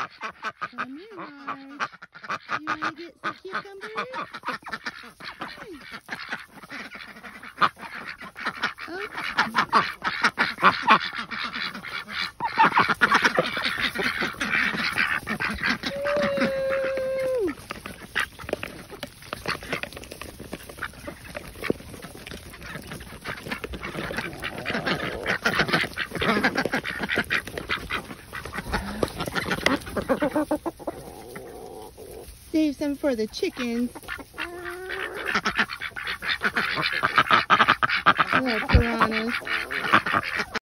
Come here, Mars. You want to get some cucumbers? Save some for the chickens.